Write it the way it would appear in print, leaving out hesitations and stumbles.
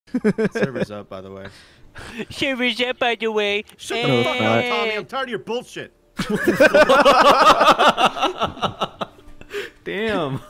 Server's up, by the way. Server's up, by the way. Shut the fuck up, Tommy. I'm tired of your bullshit.